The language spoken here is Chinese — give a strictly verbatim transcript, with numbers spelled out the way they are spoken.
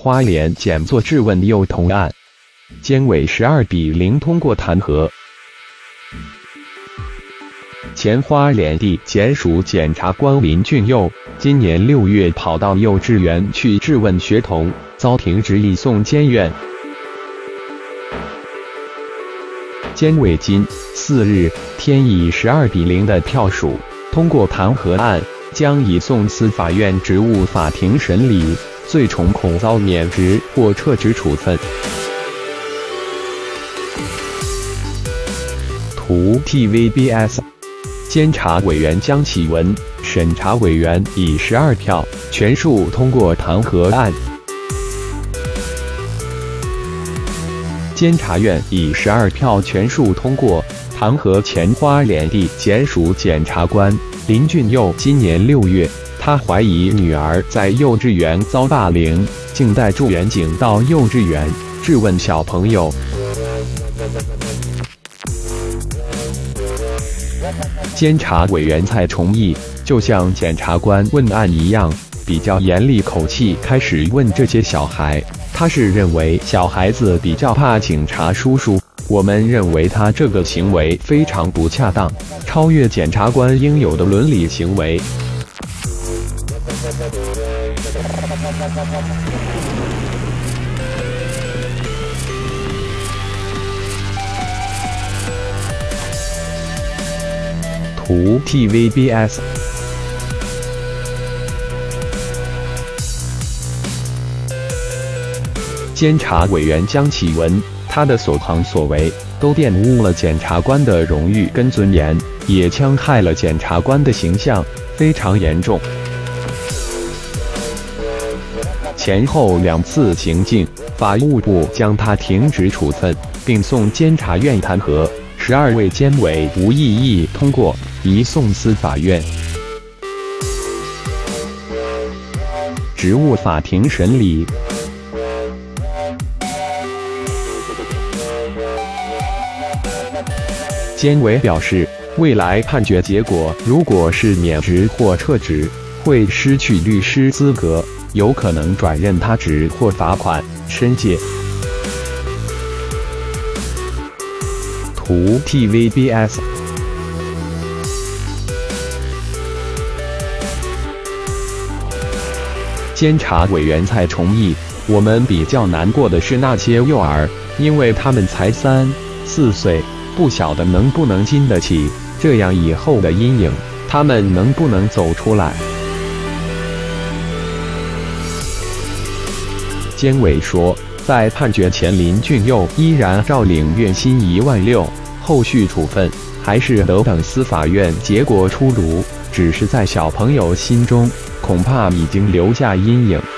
花莲检作质问幼童案，监委十二比零通过弹劾。前花莲地检署检察官林俊佑今年六月跑到幼稚园去质问学童，遭停职移送监院。监委今四日天以十二比零的票数通过弹劾案，将移送司法院职务法庭审理，最重恐遭免职或撤职处分。图 T V B S。监察委员江启文，审查委员以十二票全数通过弹劾案。监察院以十二票全数通过弹劾前花莲地检署检察官林俊佑。今年六月，他怀疑女儿在幼稚园遭霸凌，竟带驻员警到幼稚园质问小朋友。监察委员蔡崇义就像检察官问案一样，比较严厉口气开始问这些小孩。他是认为小孩子比较怕警察叔叔，我们认为他这个行为非常不恰当，超越检察官应有的伦理行为。图 T V B S。 监察委员江启文，他的所行所为都玷污了检察官的荣誉跟尊严，也戕害了检察官的形象，非常严重。前后两次行径，法务部将他停职处分，并送监察院弹劾。十二位监委无异议通过，移送司法院职务法庭审理。监委表示，未来判决结果如果是免职或撤职，会失去律师资格，有可能转任他职或罚款、申诫。图 T V B S。 监察委员蔡崇义，我们比较难过的是那些幼儿，因为他们才三四岁，不晓得能不能经得起这样以后的阴影，他们能不能走出来。监委说，在判决前林俊佑依然照领月薪一万六，后续处分还是得等司法院结果出炉，只是在小朋友心中恐怕已经留下阴影。